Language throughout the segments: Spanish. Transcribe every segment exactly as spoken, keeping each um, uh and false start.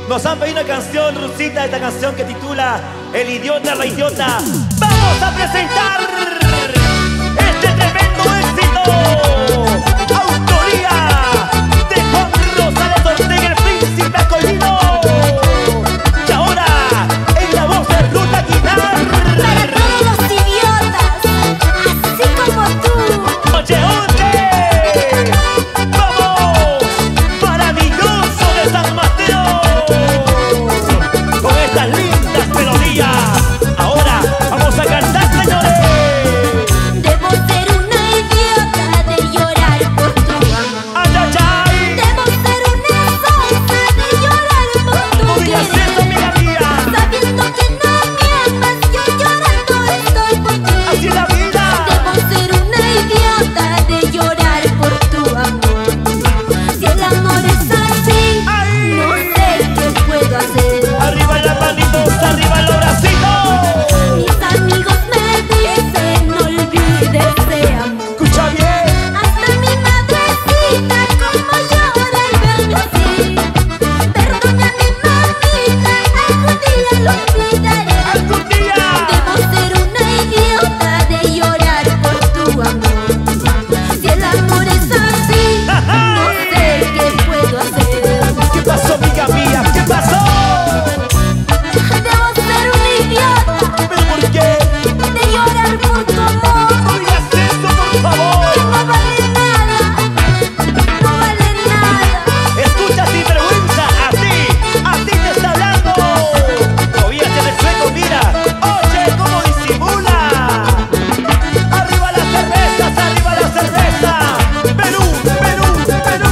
Nos han pedido una canción, Rusita, esta canción que titula El idiota, la idiota. ¡Vamos a presentar este tremendo éxito! Autoría de Juan Rosales Ortega, el príncipe colino. Y ahora, en la voz de Ruth Aguilar. Para todos los idiotas, así como tú. Oye, oye, vamos, maravilloso de San Mateo, con estas lindas melodías. Ahora vamos a cantar, señores. Debo ser una idiota de llorar por tu amor. Ay, ay, ay. Debo ser una sonsa de llorar por tu No digas querer. eso, amiga mía. Sabiendo que no me amas, yo llorando estoy por ti. Así es la vida. Debo ser una idiota de llorar por tu amor. Si el amor es así, Ay. no sé qué puedo hacer. Arriba las manitos, arriba los bracitos. Mis amigos me dicen no olvides ese amor. Escucha bien. Hasta mi madrecita como llora al verme así. Perdona mi mamita, algún día lo olvidaré. Algún día. Debo ser una idiota de llorar por tu amor. Si el amor es así, no sé qué puedo hacer. ¿Qué pasó, amiga mía? ¿Qué pasó? Debo ser una idiota ¿Pero por qué? de llorar por tu amor. No digas eso, por favor. Que no vale nada, no vale nada. Escucha sin vergüenza, a ti, a ti te está hablando. Todavía te respeto, mira. Oye, cómo disimula. Arriba las cervezas, arriba la cerveza. Perú, Perú, Perú.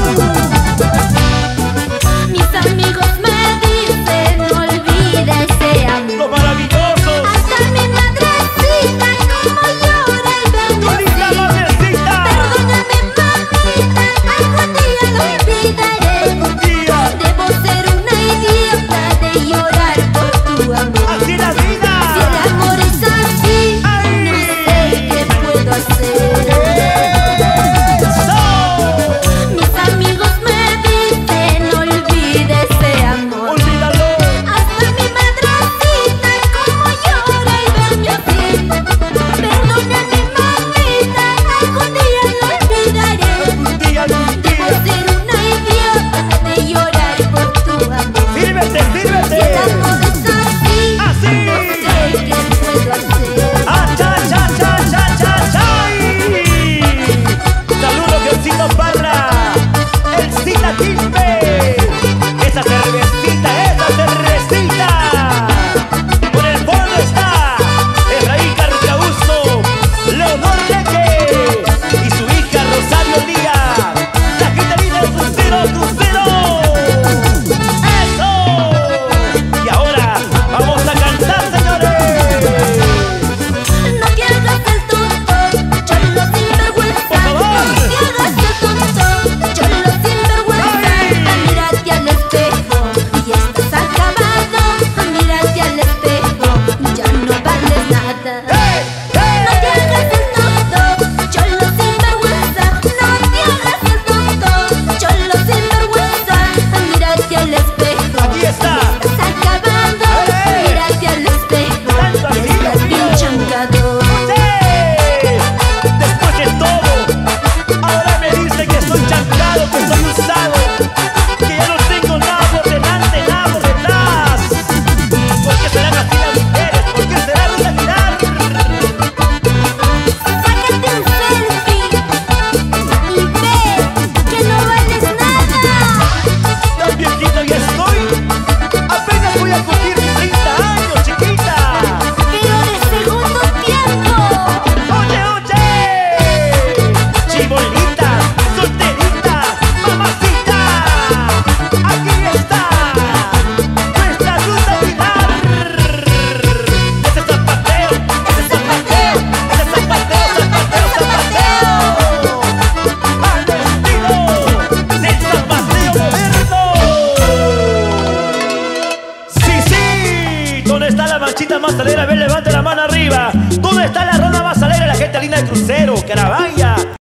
Mis amigos me dicen no olvides ese amor. Los maravillosos. Hasta mi madrecita como llora al verme Tu linda así. madrecita. Perdóname mamita, algún día lo olvidaré. Un día, Debo ser una idiota de llorar por tu amor. así es la Si el vida. amor es así, Ay. no sé qué puedo hacer. Eso. Mis amigos me dicen no olvides ese amor. Olvídalo. Hasta mi madrecita como llora al verme así. Perdóname mamita, algún día lo olvidaré. Un día, algún Debo día. ser una idiota de llorar por tu amor. Sírvete, Si el sírvete. amor es así, Así. no sé qué puedo hacer. ¡Ah, cha, cha, cha, cha, cha, chay! Saludos, Diosito Parra, el Cita Quispe.